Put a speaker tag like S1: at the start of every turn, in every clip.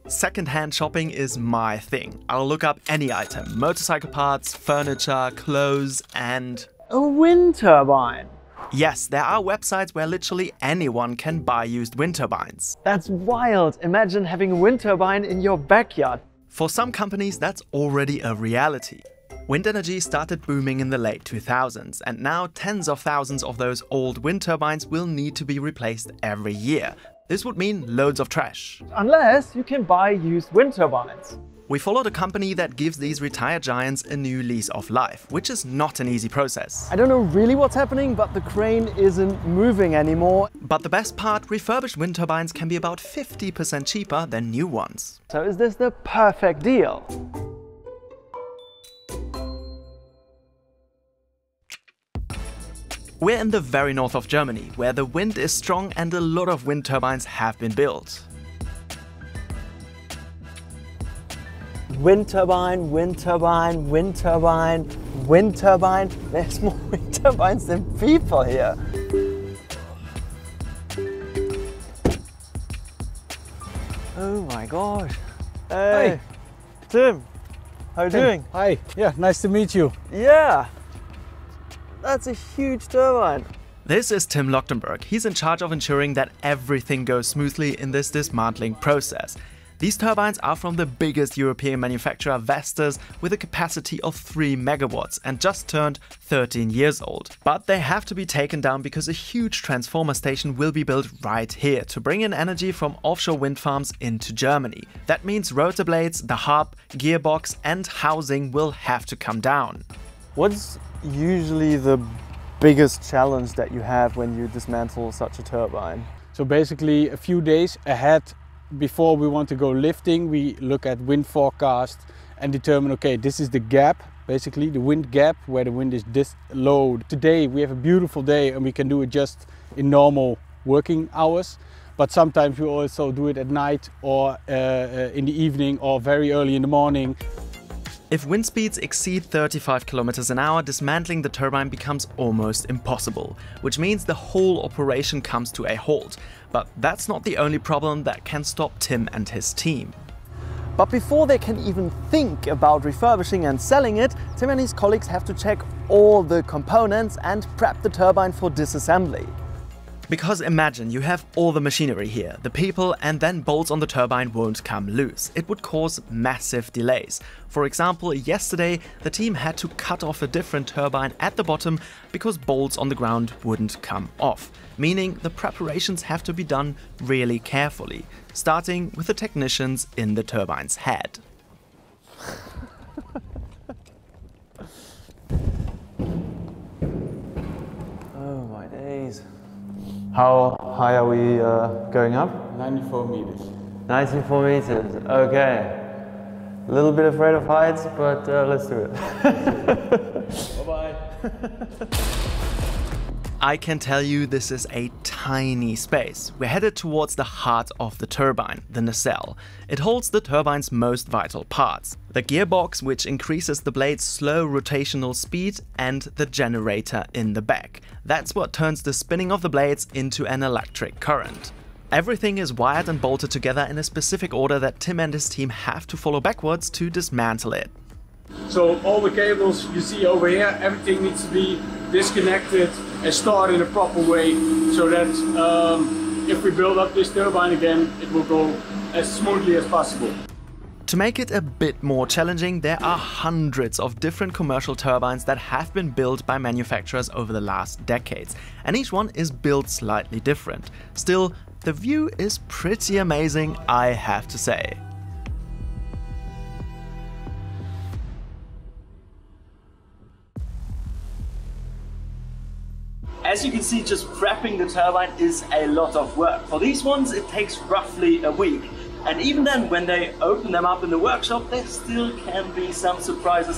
S1: Secondhand shopping is my thing. I'll look up any item, motorcycle parts, furniture, clothes, and...
S2: a wind turbine!
S1: Yes, there are websites where literally anyone can buy used wind turbines.
S2: That's wild! Imagine having a wind turbine in your backyard.
S1: For some companies, that's already a reality. Wind energy started booming in the late 2000s, and now tens of thousands of those old wind turbines will need to be replaced every year. This would mean loads of trash.
S2: Unless you can buy used wind turbines.
S1: We followed a company that gives these retired giants a new lease of life, which is not an easy process.
S2: I don't know really what's happening, but the crane isn't moving anymore.
S1: But the best part, refurbished wind turbines can be about 50% cheaper than new ones.
S2: So is this the perfect deal?
S1: We're in the very north of Germany, where the wind is strong and a lot of wind turbines have been built.
S2: Wind turbine, wind turbine, wind turbine, wind turbine. There's more wind turbines than people here. Oh my gosh. Hey,
S3: Hi.
S2: Tim. How are you doing?
S3: Hi, yeah, nice to meet you.
S2: Yeah. That's a huge turbine.
S1: This is Tim Lochtenberg. He's in charge of ensuring that everything goes smoothly in this dismantling process. These turbines are from the biggest European manufacturer, Vestas, with a capacity of 3 megawatts and just turned 13 years old. But they have to be taken down because a huge transformer station will be built right here to bring in energy from offshore wind farms into Germany. That means rotor blades, the hub, gearbox and housing will have to come down.
S2: What's usually the biggest challenge that you have when you dismantle such a turbine?
S3: So basically a few days ahead before we want to go lifting, we look at wind forecast and determine, okay, this is the gap, basically the wind gap where the wind is this low. Today we have a beautiful day and we can do it just in normal working hours, but sometimes we also do it at night or in the evening or very early in the morning.
S1: If wind speeds exceed 35 km an hour, dismantling the turbine becomes almost impossible, which means the whole operation comes to a halt. But that's not the only problem that can stop Tim and his team.
S2: But before they can even think about refurbishing and selling it, Tim and his colleagues have to check all the components and prep the turbine for disassembly.
S1: Because imagine you have all the machinery here, the people, and then bolts on the turbine won't come loose. It would cause massive delays. For example, yesterday the team had to cut off a different turbine at the bottom because bolts on the ground wouldn't come off, meaning the preparations have to be done really carefully, starting with the technicians in the turbine's head.
S2: Oh my days. How high are we going up?
S3: 94 meters.
S2: 94 meters, okay. A little bit afraid of heights, but let's do it.
S3: Bye-bye.
S1: I can tell you this is a tiny space. We're headed towards the heart of the turbine, the nacelle. It holds the turbine's most vital parts. The gearbox, which increases the blade's slow rotational speed, and the generator in the back. That's what turns the spinning of the blades into an electric current. Everything is wired and bolted together in a specific order that Tim and his team have to follow backwards to dismantle it.
S4: So all the cables you see over here, everything needs to be disconnected and stored in a proper way so that if we build up this turbine again, it will go as smoothly as possible.
S1: To make it a bit more challenging, there are hundreds of different commercial turbines that have been built by manufacturers over the last decades, and each one is built slightly different. Still, the view is pretty amazing, I have to say. As you can see, just prepping the turbine is a lot of work. For these ones, it takes roughly a week. And even then, when they open them up in the workshop, there still can be some surprises.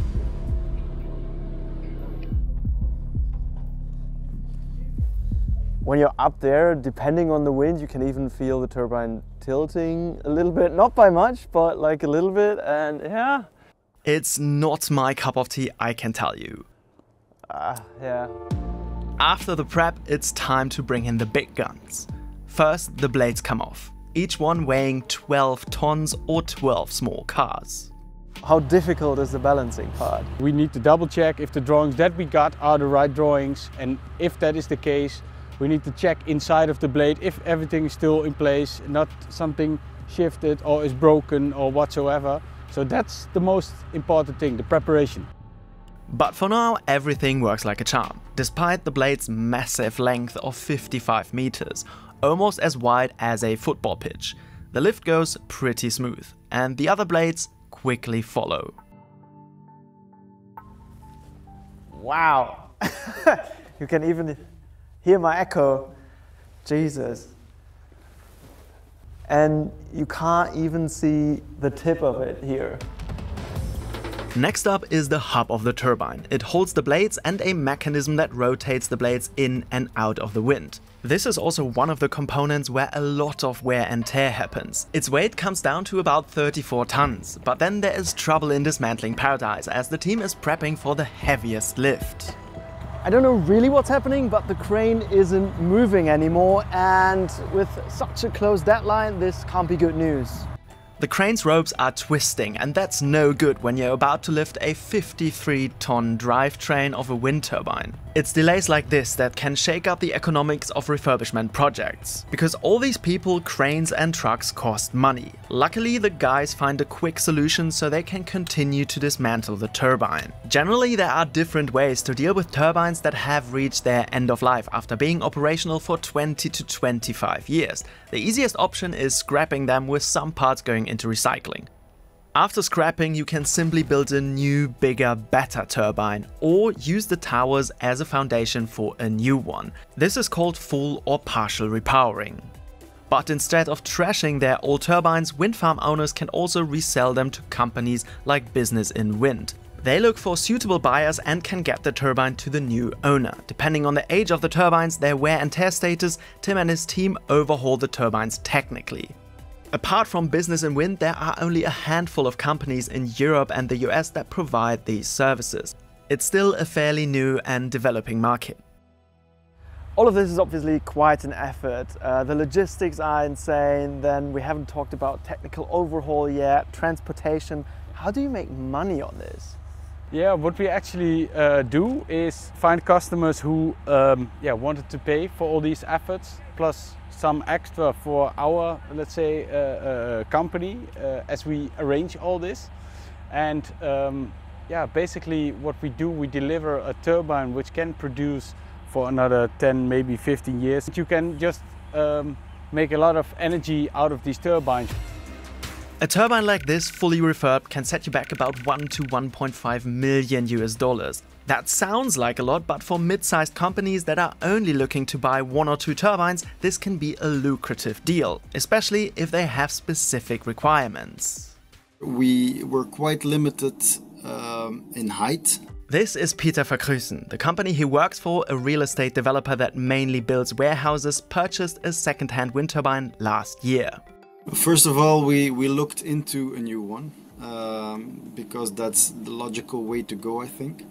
S2: When you're up there, depending on the wind, you can even feel the turbine tilting a little bit. Not by much, but like a little bit, and yeah.
S1: It's not my cup of tea, I can tell you.
S2: Yeah.
S1: After the prep, it's time to bring in the big guns. First, the blades come off. each one weighing 12 tons or 12 small cars.
S2: How difficult is the balancing part?
S3: We need to double check if the drawings that we got are the right drawings, and if that is the case, we need to check inside of the blade if everything is still in place, not something shifted or is broken or whatsoever. So that's the most important thing, the preparation.
S1: But for now, everything works like a charm, despite the blade's massive length of 55 meters, almost as wide as a football pitch. The lift goes pretty smooth, and the other blades quickly follow.
S2: Wow! You can even hear my echo. Jesus. And you can't even see the tip of it here.
S1: Next up is the hub of the turbine. It holds the blades and a mechanism that rotates the blades in and out of the wind. This is also one of the components where a lot of wear and tear happens. Its weight comes down to about 34 tons, but then there is trouble in dismantling paradise as the team is prepping for the heaviest lift.
S2: I don't know really what's happening, but the crane isn't moving anymore, and with such a close deadline, this can't be good news.
S1: The crane's ropes are twisting, and that's no good when you're about to lift a 53-ton drivetrain of a wind turbine. It's delays like this that can shake up the economics of refurbishment projects. Because all these people, cranes and trucks cost money. Luckily, the guys find a quick solution so they can continue to dismantle the turbine. Generally, there are different ways to deal with turbines that have reached their end of life after being operational for 20 to 25 years. The easiest option is scrapping them with some parts going into recycling. After scrapping, you can simply build a new, bigger, better turbine, or use the towers as a foundation for a new one. This is called full or partial repowering. But instead of trashing their old turbines, wind farm owners can also resell them to companies like Business in Wind. They look for suitable buyers and can get the turbine to the new owner. Depending on the age of the turbines, their wear and tear status, Tim and his team overhaul the turbines technically. Apart from Business in Wind, there are only a handful of companies in Europe and the US that provide these services. It's still a fairly new and developing market.
S2: All of this is obviously quite an effort. The logistics are insane, then we haven't talked about technical overhaul yet, transportation. How do you make money on this?
S3: Yeah, what we actually do is find customers who wanted to pay for all these efforts, plus some extra for our, let's say, company as we arrange all this. And basically what we do, we deliver a turbine which can produce for another 10, maybe 15 years. You can just make a lot of energy out of these turbines.
S1: A turbine like this, fully refurbed, can set you back about 1 to 1.5 million US. That sounds like a lot, but for mid-sized companies that are only looking to buy 1 or 2 turbines, this can be a lucrative deal, especially if they have specific requirements.
S5: We were quite limited in height.
S1: This is Peter Verkruisen. The company he works for, a real estate developer that mainly builds warehouses, purchased a second-hand wind turbine last year.
S5: First of all, we looked into a new one because that's the logical way to go, I think.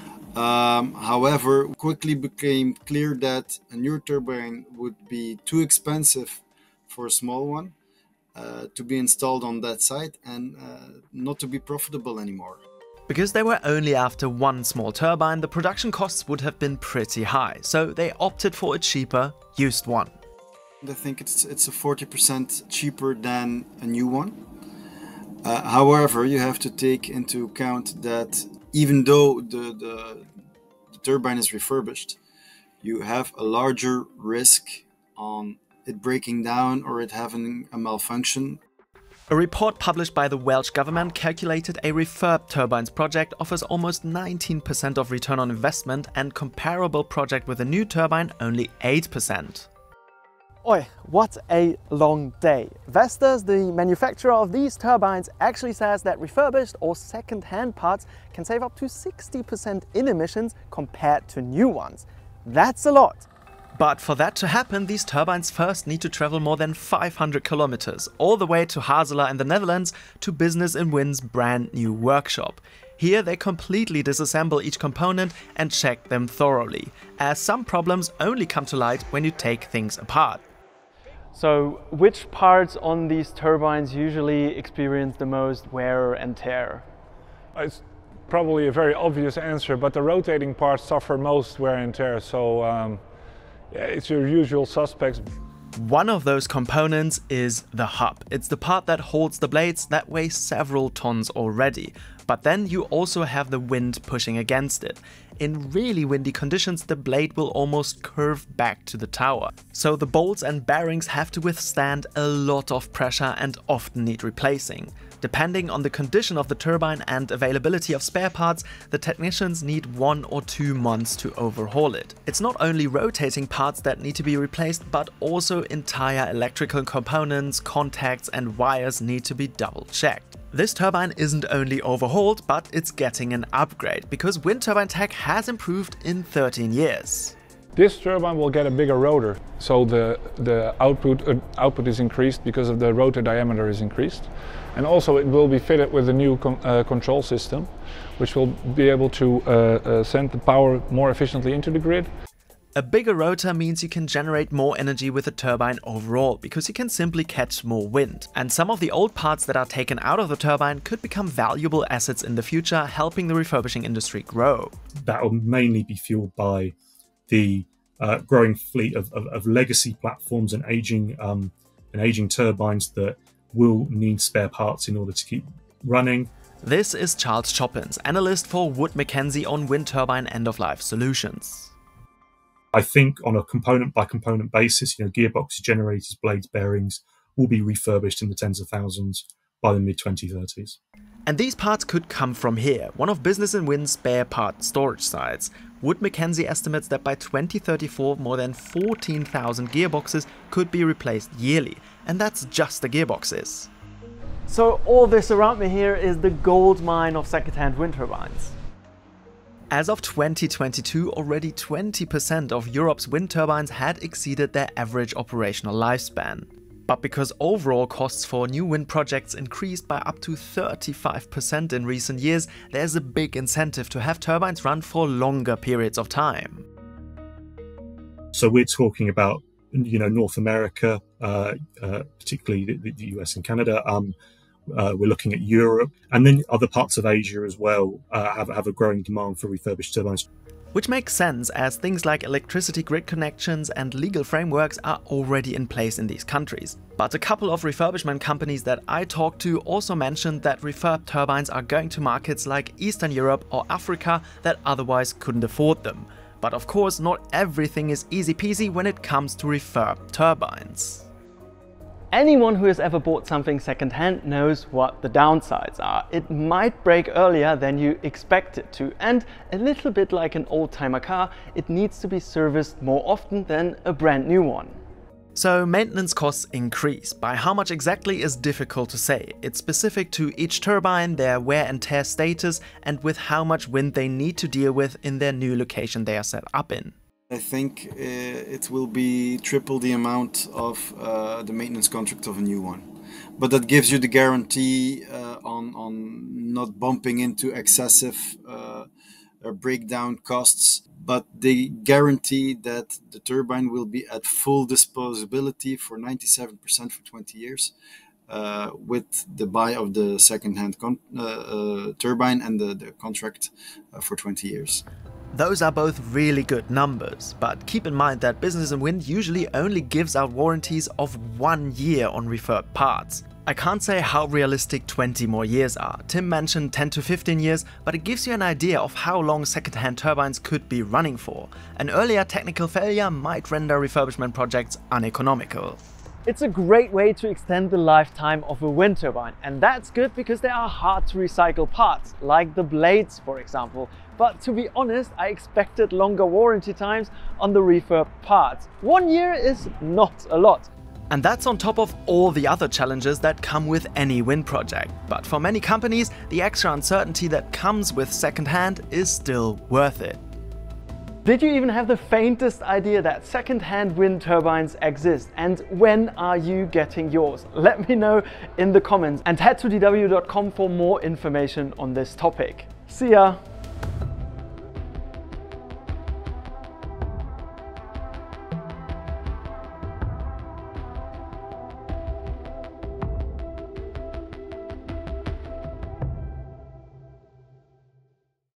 S5: However, quickly became clear that a new turbine would be too expensive for a small one to be installed on that site and not to be profitable anymore.
S1: Because they were only after one small turbine, the production costs would have been pretty high, so they opted for a cheaper, used one.
S5: I think it's a 40% cheaper than a new one. However, you have to take into account that even though the turbine is refurbished, you have a larger risk on it breaking down or it having a malfunction.
S1: A report published by the Welsh government calculated a refurb turbines project offers almost 19% of return on investment, and comparable project with a new turbine only 8%.
S2: Oi, what a long day. Vestas, the manufacturer of these turbines, actually says that refurbished or second-hand parts can save up to 60% in emissions compared to new ones. That's a lot.
S1: But for that to happen, these turbines first need to travel more than 500 kilometers, all the way to Hazeler in the Netherlands, to Business in Wind's brand new workshop. Here they completely disassemble each component and check them thoroughly, as some problems only come to light when you take things apart.
S2: So which parts on these turbines usually experience the most wear and tear?
S6: It's probably a very obvious answer, but the rotating parts suffer most wear and tear, so yeah, it's your usual suspects.
S1: One of those components is the hub. It's the part that holds the blades that weigh several tons already. But then you also have the wind pushing against it. In really windy conditions, the blade will almost curve back to the tower. So the bolts and bearings have to withstand a lot of pressure and often need replacing. Depending on the condition of the turbine and availability of spare parts, the technicians need 1 or 2 months to overhaul it. It's not only rotating parts that need to be replaced, but also entire electrical components, contacts and wires need to be double checked. This turbine isn't only overhauled, but it's getting an upgrade, because wind turbine tech has improved in 13 years.
S6: This turbine will get a bigger rotor, so the output is increased because of the rotor diameter is increased. And also it will be fitted with a new control system, which will be able to send the power more efficiently into the grid.
S1: A bigger rotor means you can generate more energy with the turbine overall, because you can simply catch more wind. And some of the old parts that are taken out of the turbine could become valuable assets in the future, helping the refurbishing industry grow.
S7: That will mainly be fueled by the growing fleet of legacy platforms and aging turbines that will need spare parts in order to keep running.
S1: This is Charles Choppins, analyst for Wood Mackenzie on wind turbine end-of-life solutions.
S7: I think on a component by component basis, gearboxes, generators, blades, bearings will be refurbished in the tens of thousands by the mid-2030s.
S1: And these parts could come from here, one of Business & Wind's spare part storage sites. Wood Mackenzie estimates that by 2034 more than 14,000 gearboxes could be replaced yearly, and that's just the gearboxes.
S2: So all this around me here is the gold mine of second-hand wind turbines.
S1: As of 2022, already 20% of Europe's wind turbines had exceeded their average operational lifespan. But because overall costs for new wind projects increased by up to 35% in recent years, there's a big incentive to have turbines run for longer periods of time.
S7: So we're talking about, North America, particularly the US and Canada. We're looking at Europe, and then other parts of Asia as well have a growing demand for refurbished turbines.
S1: Which makes sense, as things like electricity grid connections and legal frameworks are already in place in these countries. But a couple of refurbishment companies that I talked to also mentioned that refurb turbines are going to markets like Eastern Europe or Africa that otherwise couldn't afford them. But of course, not everything is easy peasy when it comes to refurb turbines.
S2: Anyone who has ever bought something second-hand knows what the downsides are. It might break earlier than you expect it to, and a little bit like an old-timer car, it needs to be serviced more often than a brand new one.
S1: So maintenance costs increase. By how much exactly is difficult to say. It's specific to each turbine, their wear and tear status, and with how much wind they need to deal with in their new location they are set up in.
S5: I think it will be triple the amount of the maintenance contract of a new one. But that gives you the guarantee on not bumping into excessive breakdown costs. But they guarantee that the turbine will be at full disposability for 97% for 20 years with the buy of the second-hand turbine and the contract for 20 years.
S1: Those are both really good numbers, but keep in mind that Business & Wind usually only gives out warranties of 1 year on refurbed parts. I can't say how realistic 20 more years are. Tim mentioned 10 to 15 years, but it gives you an idea of how long second-hand turbines could be running for. An earlier technical failure might render refurbishment projects uneconomical.
S2: It's a great way to extend the lifetime of a wind turbine, and that's good because they are hard to recycle parts, like the blades for example. But to be honest, I expected longer warranty times on the refurb parts. 1 year is not a lot.
S1: And that's on top of all the other challenges that come with any wind project. But for many companies, the extra uncertainty that comes with second-hand is still worth it.
S2: Did you even have the faintest idea that second-hand wind turbines exist? And when are you getting yours? Let me know in the comments, and head to dw.com for more information on this topic. See ya!